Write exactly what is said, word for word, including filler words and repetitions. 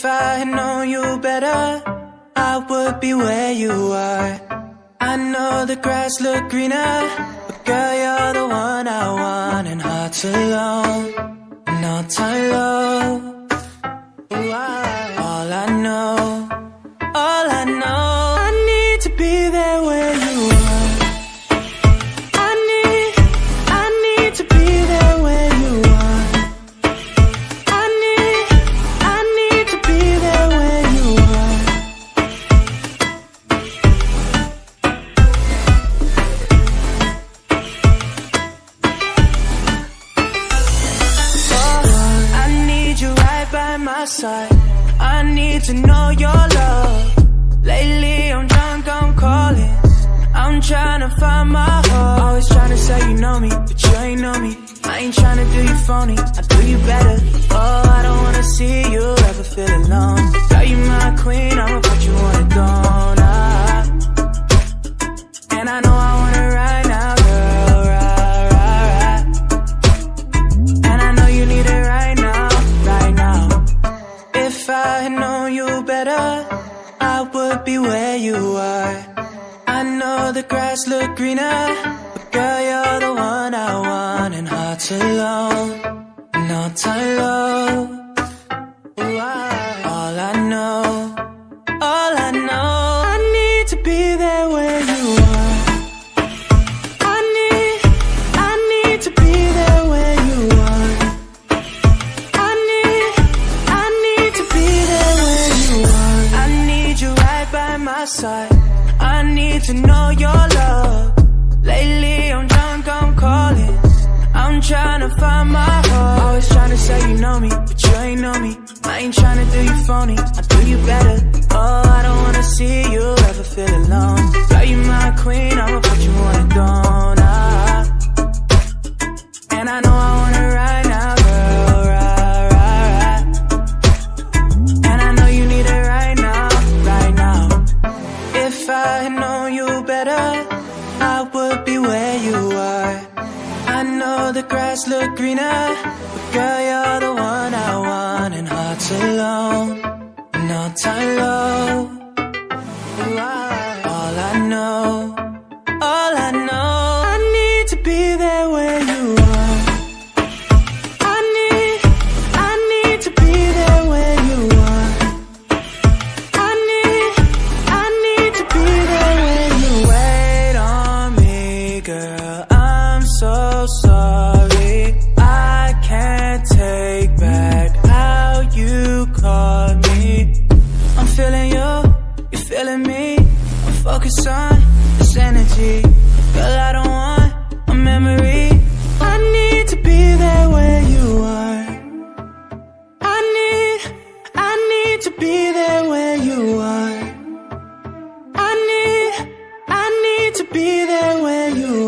If I had known you better, I would be where you are. I know the grass look greener, but girl, you're the one I want. And hearts alone, and all time low. Ooh, I, all I know, all I know, I need to be there where you are. I need, I need to be there where you are. I need, I need to be there where you are. Oh, I need you right by my side. I need to know your love. Lately I'm drunk, I'm calling. I'm trying to find my heart. Always trying to say you know me, but you ain't know me. I ain't trying to do you phony, I do you better. Oh, I don't wanna see you ever feel alone. Girl, you my queen, I'ma put you on a throne. Ah. And I know I want it right now, girl, right, right, right. And I know you need it right now, right now. If I had known you better, I would be where you are. I know the grass look greener, but girl, you're the one I want. And hearts alone, and all time low. Ooh, I, all I know, all I know, I need to be there where you are. I need, I need to be there where you are. I need, I need to be there where you are. I need you right by my side. I need to know your love. Lately I'm drunk, I'm calling. I'm trying to find my heart. Always trying to say you know me, but you ain't know me. I ain't trying to do you phony, I do you better. Oh, I don't wanna see you ever feel alone. Girl, you my queen, I'ma put you on a throne. Ah. And I know I want it right now, girl, right, right, right. And I know you need it right now, right now. If I had known you better, I would be where you are. I know the grass look greener, but girl, you're the one I want. And hearts alone, and all time low. Ooh, I, all I know, all I know, I need to be there where you are. I need, I need to be there where you are. I need, I need to be there where you wait on me, girl. I'm so sorry, I can't take back how you called me. I'm feeling you, you're feeling me. I'm focused on this energy. Girl, I don't want a memory. I need to be there where you are. I need, I need to be there where you are. I need, I need to be there where you are.